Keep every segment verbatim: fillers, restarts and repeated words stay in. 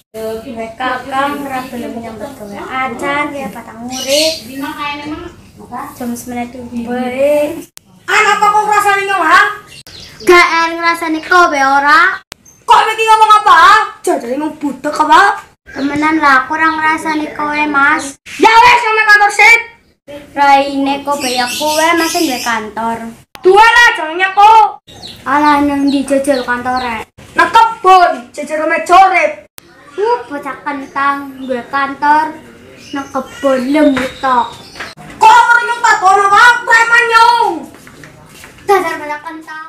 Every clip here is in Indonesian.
Kakang ra belum nyambut gawe acan ya patang murid. Jam sembilan bae. Anak apa kok ngrasani ngomong? Gak en ngrasani kowe ora. Kok iki ngomong apa? Jajare mung budek apa? Temenan lah aku ora ngrasani kowe, Mas. Ya wes sampe kantor sip. Raine kowe ya kowe masih duwe kantor. Dua lah jangan kok. Alah nang dijajal kantore. Nak kebon, jajar mecorep. Uh, bocah kentang duwe kantor nang kebon lembut tok. Kok ora nyong takono wae preman nyong. Dasar bocah kentang.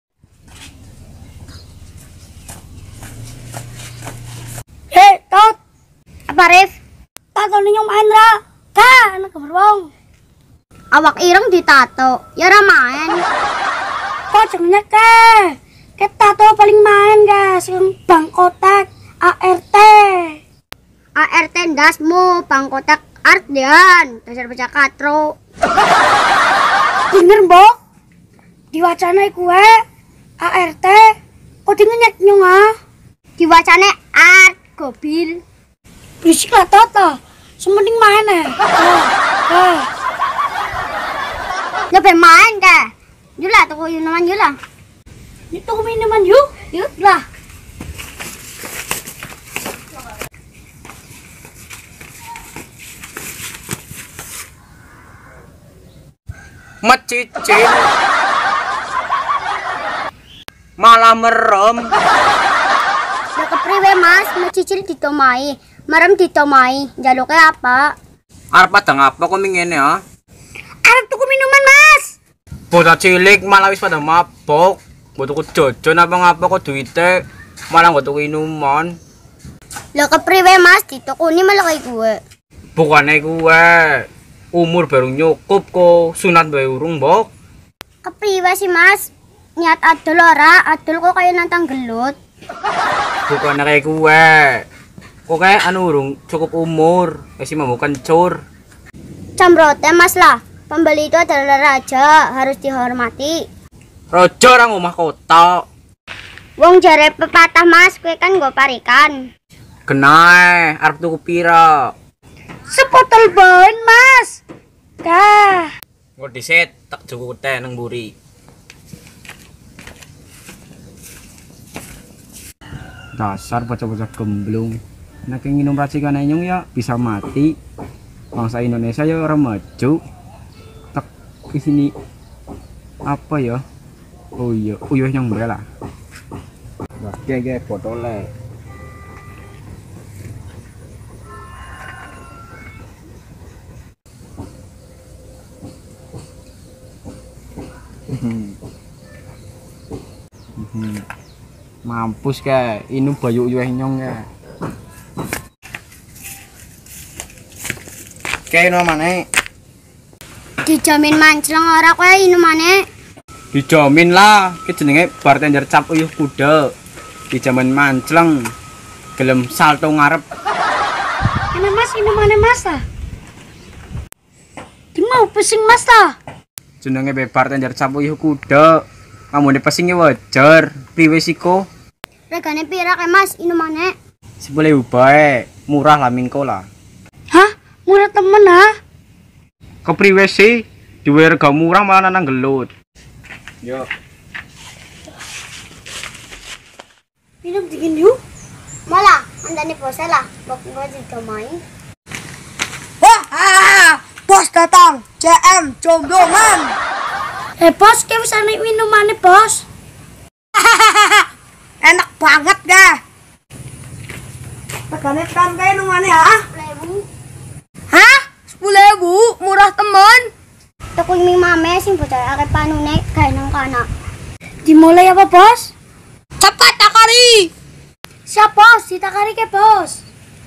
Hei, Tot. Apa Rif? Tato nyong main ra. Ka, anak keberuang. Awak ireng ditato, ya ora main. Kok jenenge ke? Ke tato paling main guys, yang Bang Kotak A R T. A R T ndasmu, Bang Kotak Ardian, dasar bocah katro. Bener, Mbok. Diwacanai kue A R T. Kok dingenyek nyong ah? Diwacane art gobil. Berisik lah Toto. Sementing main eh. Eh. Lebih main ke? Yula tuku minuman yula. Itu minuman yuk. Yuk lah. Mecicil malah merem. Ya kepriwe Mas, mecicil ditomai, merem ditomai. Jaluke apa? Arep padang apa kok ngene ya? Arep tuku minuman Mas. Bocah cilik malah wis pada mabok. Mbok tuku jajan apa ngapa kok duwite malah nggo tuku minuman. Lah kepriwe Mas, ditukuni malah kaya gue. Bukane kuwe umur baru nyukup kok sunat bae urung, Mbok. Kepriwe sih Mas? Niat adol ora, adol kok kaya nantang gelut. Bukane kaya kuwe. Kok kayak anu urung cukup umur, wis mau kencur. Camrote Mas lah, pembeli itu adalah raja, harus dihormati. Raja orang omah kota. Wong jare pepatah Mas, kue kan nggo parikan. Genae, arep tuku pira? Sepotol bahan Mas. Dah. Nggo diset tak cukup teh nang mburi. Dasar bocah-bocah gemblung. Nek nginum racikan nyong ya bisa mati. Bangsa Indonesia ya orang maju. Tak di sini apa ya? Oh iya, uyuh nyong bela. Wah, gege botole. Mampus ke, ini bayu uyuh nyong ya. Kayak no mana? Dijamin mancleng ora kowe inumane. Dijamin lah, ki jenenge bartender cap uyuh kuda. Dijamin mancleng. Gelem salto ngarep. Ini Mas minumane Mas ah. Di mau pusing Mas ta? Jenenge be bartender cap uyuh kuda. Kamune pesing wajar. Priwe siko? Regane pira kae Mas inumane? sepuluh ribu bae, murah lah mingko lah. Hah? Murah temen ah? Kepriwe sih? Duwe rega murah malah nang gelut. Yo. Minum dingin yuk. Malah, andane bose lah, bok nggo ditomai. Wah, ah, bos datang. C M Jombloman. Eh bos, kayak bisa naik minumannya bos. Enak banget dah. Tegane kan kayak minumannya ya? Hah? Sepuluh ribu? Murah temen. Tuku mie mame sing bocah akeh panune gawe nang kana. Dimulai apa bos? Cepat takari. Siap bos, ditakari ke bos.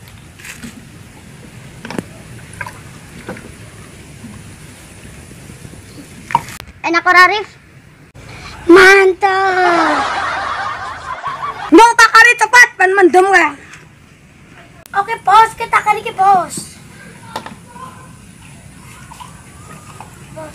Enak ora Rif? Mantap. Mau takari cepat, pan mendem ya. Oke bos, kita takari ke bos. Bos.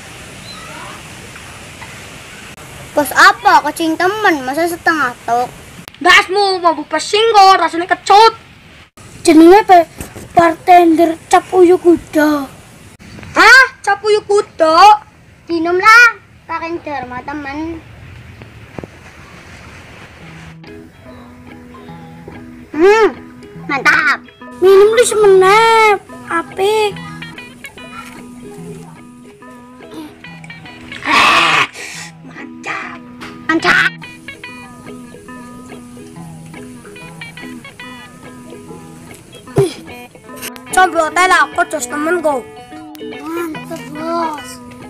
Bos apa? Kucing temen, masa setengah tok? Dasmu mau buka singgol rasanya kecut. Jenenge pe bartender cap uyuk kuda. Hah? Cap uyuk kuda? Minumlah, pakai derma teman. Hmm, mantap. Minum di semenep, apik. Mantap. Mantap. Coba hotel aku terus temenku. Mantap, Bos.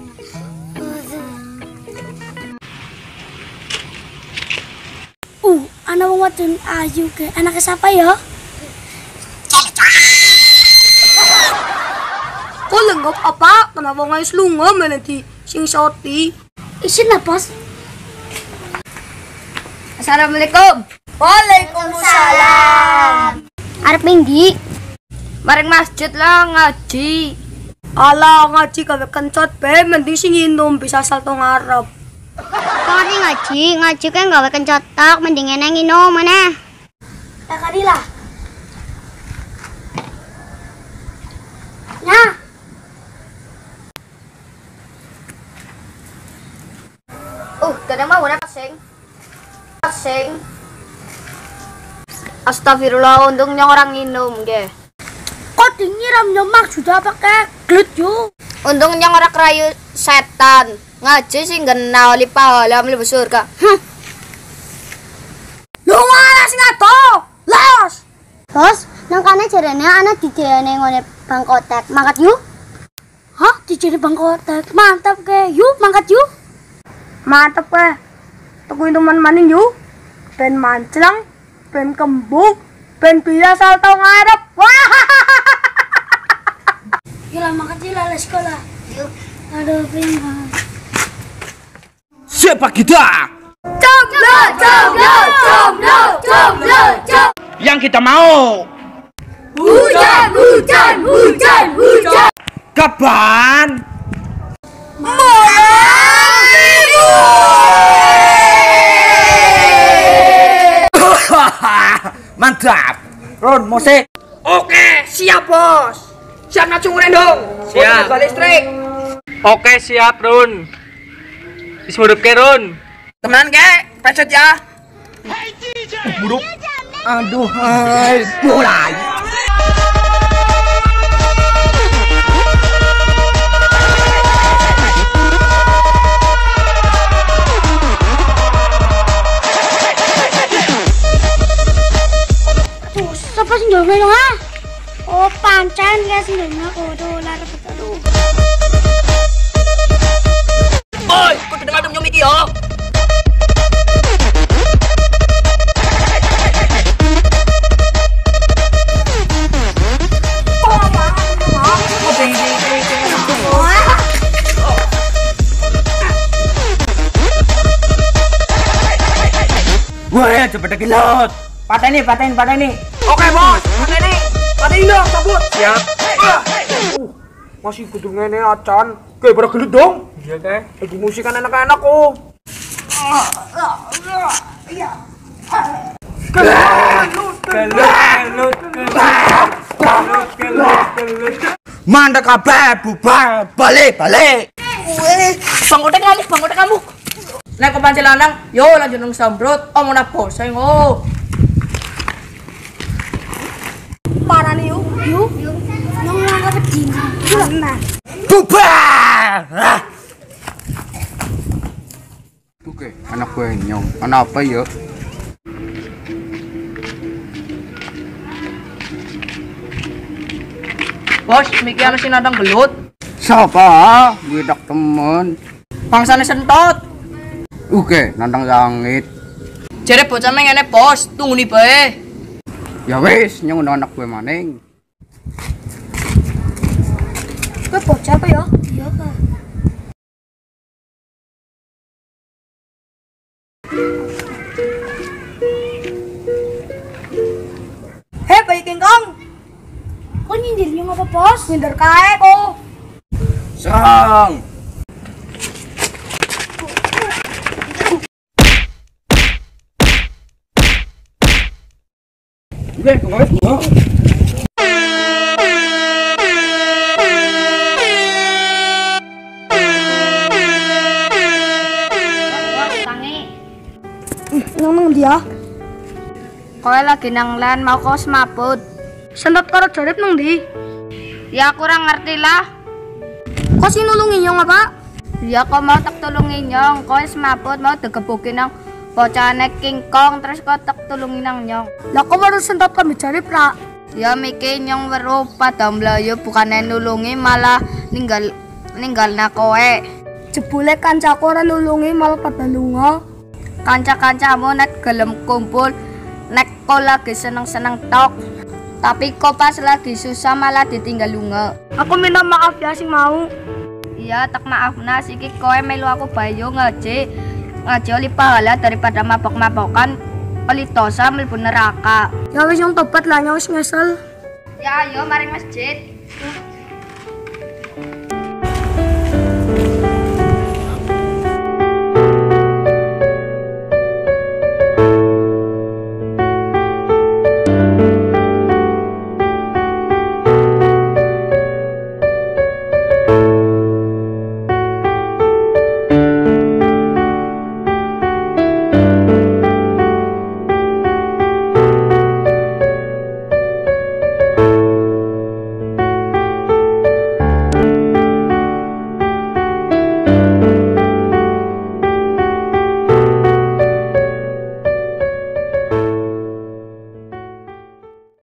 Uh, anak wong wadon ayu ke. Anaknya siapa ya? Kok lenggok apa? Kenapa nggak selunga mana di sing soti? Isin lah, Bos. Assalamualaikum. Waalaikumsalam. Arep minggi. Maring masjid lah ngaji. Alah ngaji gawe kencot be, mending sing nginum bisa salto ngarep. Kari ngaji, ngaji kan gawe kencotok, mending eneng nginum mana? Ya kadilah. Nah. Uh, kadang mau na pasing. Pasing. Astagfirullah, untungnya orang minum, ge. Kok dinyiramnya maksudnya pakai glut yuk? Untungnya orang kerayu setan. Ngaji sih genau li pahala mlebu surga. Hm. Lu mana sing ngato? Los. Bos, nang kana jarane ana dijene ngone Bang Kotek. Mangkat yuk. Hah, dijene Bang Kotek. Mantap ke. Yuk, mangkat yuk. Mantap ke. Tukuin teman maning yuk. Ben manclang, ben kembung, ben bisa salto ngarep. Wah. Gila mangkat gila sekolah. Yuk. Aduh, pindah. Siapa kita? Jomblo, jomblo, jomblo, jomblo, jomblo. Yang kita mau. Hujan, hujan, hujan, hujan. Kapan? Malam Mantap. Ron, musik. Oke, siap bos. Siap ngacung rendong. Siap. Bos, listrik. Oke siap Run. Dismudup ke Run. Temenan ke, pencet ya. Buruk. Aduh, hai. Mulai. Tuh, siapa sih jauh ngelong ah? Oh, pancen ya sih aku tuh lara betul. Oi, kau tidak ngadem nyomik yo. Wah, cepet kilot. Pateni, pateni, pateni. Oke bos, ini, pating dong, cabut. Siap. Masih kudu ngene acan. Kayak pada gelut dong. Iya teh. Lagi musik kan enak-enak oh. Mandek kabeh, bubar, balik, balik. Bang Kotek ngamuk, Bang Kotek ngamuk. Nek kepancing lanang, yo lanjut nang sambrut, omongna boseng oh. Parah nih yuk, yuk, yuk. Nong nangkap bedina. Nah. Bubar. Oke, anak gue nyong. Anak apa ya? Bos, mikir ana sing nandang gelut. Siapa? Widak temen. Bangsane sentot. Oke, nandang langit. Jere bocah meng ngene, Bos. Tunggu bae. Ya wis, nyong undang anak gue maning. Gue bocah apa ya? Iya kak. Hei, bayi kengkong. Kok nyindirnya ngapa bos? Nyindir kae kok. Sang. Gue kemarin gua. Nang nang dia. Kowe lagi nang lan mau kau semaput. Sentot karo jarip nang di. Ya kurang ngerti lah. Kok sih nulungi nyong apa? Ya kau mau tak tulungi nyong. Kowe semaput mau digebukin nang bocahane King Kong terus kau tak tulungi nang nyong. Lah kok baru sentot kami jarip ra? Ya mikir nyong weruh pada mlayu bukannya nulungi malah ninggal ninggal na kowe. Jebule kancaku ora nulungi malah pada lunga. Kanca-kancamu nek gelem kumpul nek kau lagi seneng-seneng tok. Tapi kau pas lagi susah malah ditinggal lunga. Aku minta maaf ya sing mau. Iya tak maaf nah siki kowe melu aku bayo ngaji. Ngaji oli pahala daripada mabok-mabokan oli dosa mlebu neraka. Ya wis nyong tobat lah nyong wis ngesel. Ya ayo mari masjid.